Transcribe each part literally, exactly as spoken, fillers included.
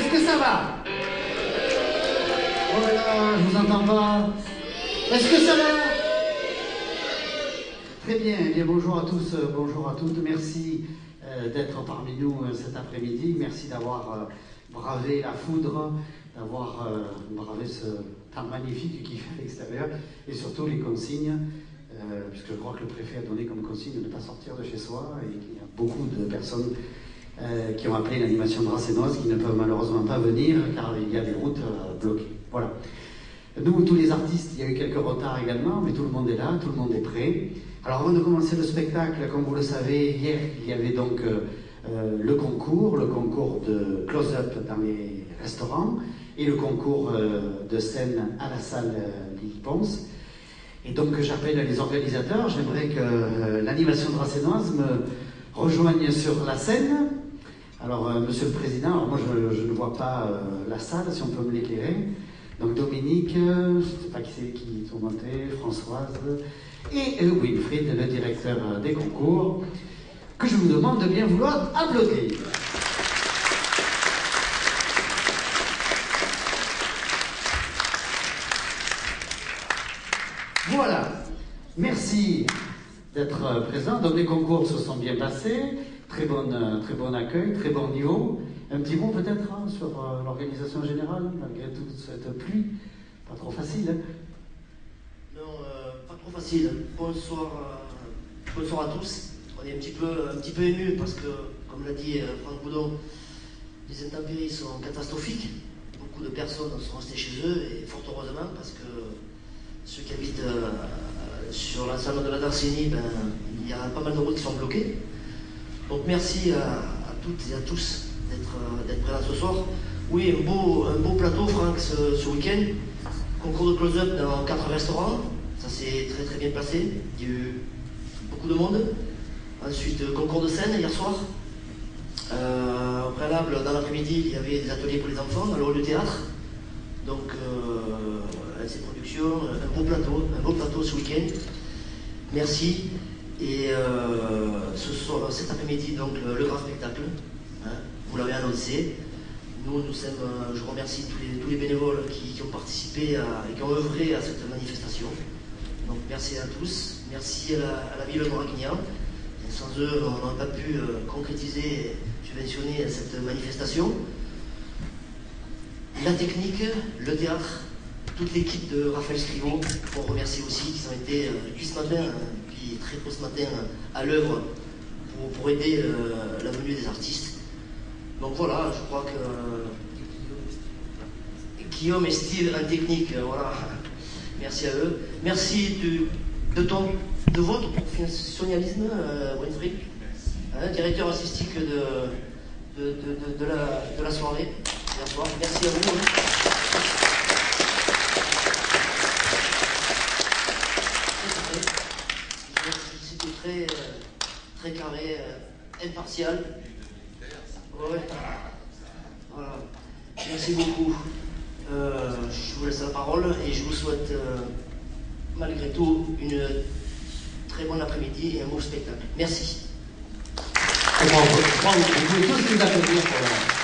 Est-ce que ça va? Oh là là, je vous entends pas. Est-ce que ça va? Très bien, eh bien bonjour à tous, euh, bonjour à toutes. Merci euh, d'être parmi nous euh, cet après-midi. Merci d'avoir euh, bravé la foudre, d'avoir euh, bravé ce temps magnifique qu'il fait à l'extérieur et surtout les consignes. Euh, puisque je crois que le préfet a donné comme consigne de ne pas sortir de chez soi et qu'il y a beaucoup de personnes euh, qui ont appelé l'animation dracénoise qui ne peuvent malheureusement pas venir car il y a des routes euh, bloquées. Voilà. Nous, tous les artistes, il y a eu quelques retards également, mais tout le monde est là, tout le monde est prêt. Alors avant de commencer le spectacle, comme vous le savez, hier il y avait donc euh, euh, le concours, le concours de close-up dans les restaurants et le concours euh, de scène à la salle euh, Lily Pons. Et donc j'appelle les organisateurs, j'aimerais que euh, l'animation dracénoise me rejoigne sur la scène. Alors euh, Monsieur le Président, alors moi je, je ne vois pas euh, la salle, si on peut me l'éclairer. Donc Dominique, euh, je ne sais pas qui c'est qui sont montés, Françoise, et euh, Wilfried, le directeur euh, des concours, que je vous demande de bien vouloir applaudir. Voilà, merci d'être présent. Donc les concours se sont bien passés, très bon, très bon accueil, très bon niveau. Un petit mot peut-être hein, sur euh, l'organisation générale, malgré toute cette pluie, pas trop facile. Hein. Non, euh, pas trop facile. Bonsoir, euh, bonsoir à tous. On est un petit peu, un petit peu ému parce que, comme l'a dit euh, Franck Boudon, les intempéries sont catastrophiques. Beaucoup de personnes sont restées chez eux et fort heureusement parce que ceux qui habitent euh, sur l'ensemble de la Darcénie, ben, il y a pas mal de routes qui sont bloquées. Donc merci à, à toutes et à tous d'être présents ce soir. Oui, un beau, un beau plateau, Franck, ce, ce week-end. Concours de close-up dans quatre restaurants. Ça s'est très très bien passé. Il y a eu beaucoup de monde. Ensuite, concours de scène hier soir. Euh, au préalable, dans l'après-midi, il y avait des ateliers pour les enfants dans le hall du théâtre. Donc, euh, ces productions, un beau plateau, un beau plateau ce week-end. Merci. Et euh, ce soir, cet après-midi, donc le, le grand spectacle. Hein, vous l'avez annoncé. Nous, nous sommes, euh, je remercie tous les, tous les bénévoles qui, qui ont participé à, et qui ont œuvré à cette manifestation. Donc, merci à tous. Merci à la, à la ville de Moragnan. Sans eux, on n'aurait pas pu euh, concrétiser et subventionner cette manifestation. La technique, le théâtre, toute l'équipe de Raphaël Scrivo, qu'on remercie aussi, qui ont été euh, depuis ce matin, euh, puis très tôt ce matin, euh, à l'œuvre pour, pour aider euh, la venue des artistes. Donc voilà, je crois que euh, Guillaume et Steve en technique, euh, voilà, merci à eux. Merci de, de, ton, de votre professionnalisme, euh, Winfried, hein, directeur artistique de, de, de, de, de, la, de la soirée. Merci à vous. C'était très, très carré, impartial. Ouais. Voilà. Merci beaucoup. Euh, je vous laisse la parole et je vous souhaite euh, malgré tout une très bonne après-midi et un beau spectacle. Merci. Vous pouvez tous nous applaudir pour la...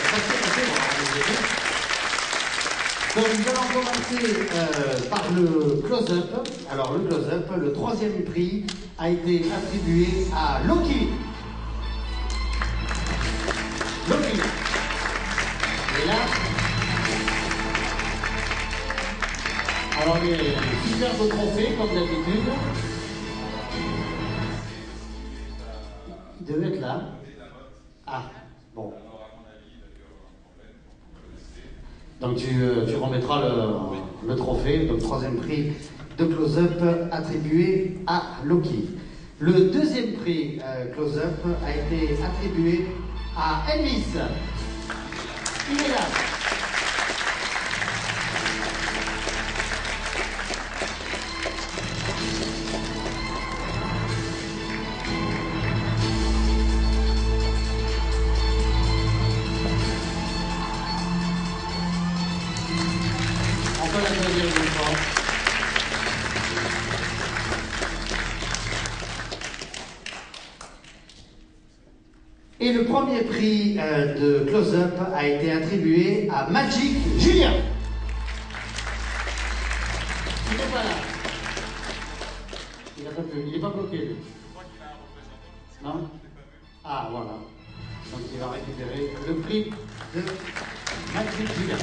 Donc nous allons commencer euh, par le close-up. Alors le close-up, le troisième prix a été attribué à Loki. Loki. Et là, alors les superbes trophées comme d'habitude. Il devait être là. Ah, bon. Donc tu, tu remettras le, le trophée, donc troisième prix de close-up attribué à Loki. Le deuxième prix euh, close-up a été attribué à Elvis. Il est là. Et le premier premier prix euh, de Close-Up a été attribué à Magic Julien. Il n'est pas là. Il n'est pas, pas bloqué, lui. Non? Ah, voilà. Donc il va récupérer le prix de Magic Julien.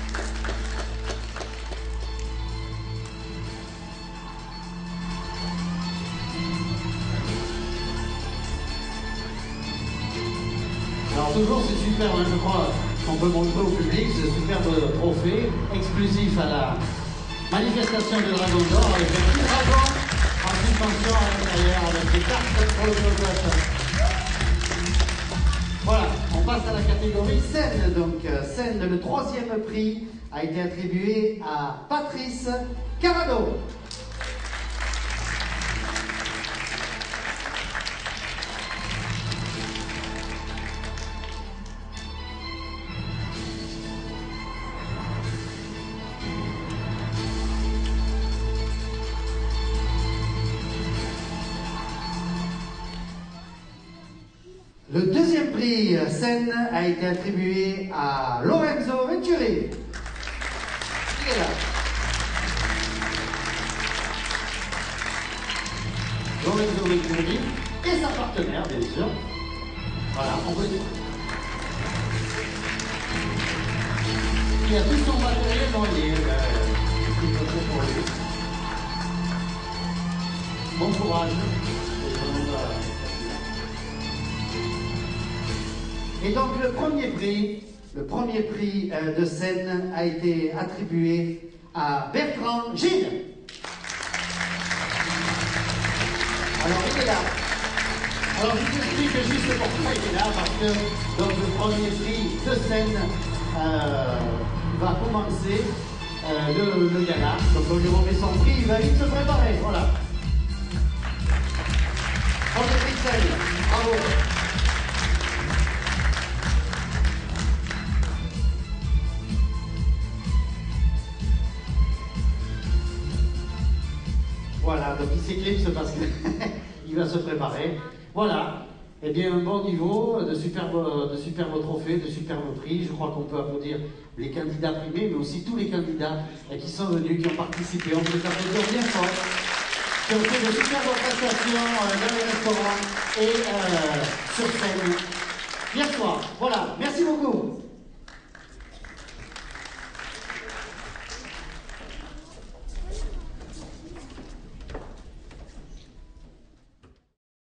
Alors toujours c'est super, hein, je crois qu'on peut montrer au public ce superbe trophée exclusif à la manifestation de Dragon d'Or avec un petit dragon en suspension à l'intérieur avec des cartes pour le close-up. Voilà, on passe à la catégorie scène. Donc scène, le troisième prix a été attribué à Patrice Carado. Le deuxième prix scène a été attribué à Lorenzo Venturi. Il est là. Lorenzo Venturi et sa partenaire, bien sûr. Voilà, on peut dire. Il a tout son matériel dans les. Euh, pour lui. Bon courage. Et donc le premier prix, le premier prix euh, de scène a été attribué à Bertrand Gilles. Alors il est là. Alors je vous explique juste pourquoi il est là, parce que donc, le premier prix de scène euh, va commencer euh, le, le gala. Donc on lui remet son prix, il va vite se préparer. Voilà. Premier prix de scène. Bravo. Voilà, donc il s'éclipse parce qu'il va se préparer. Voilà, eh bien un bon niveau, de superbes, de superbes trophées, de superbes prix. Je crois qu'on peut applaudir les candidats primés, mais aussi tous les candidats qui sont venus, qui ont participé. On peut les applaudir bien fort, qui ont fait de superbes prestations dans les restaurants et euh, sur scène hier soir. Voilà, merci beaucoup.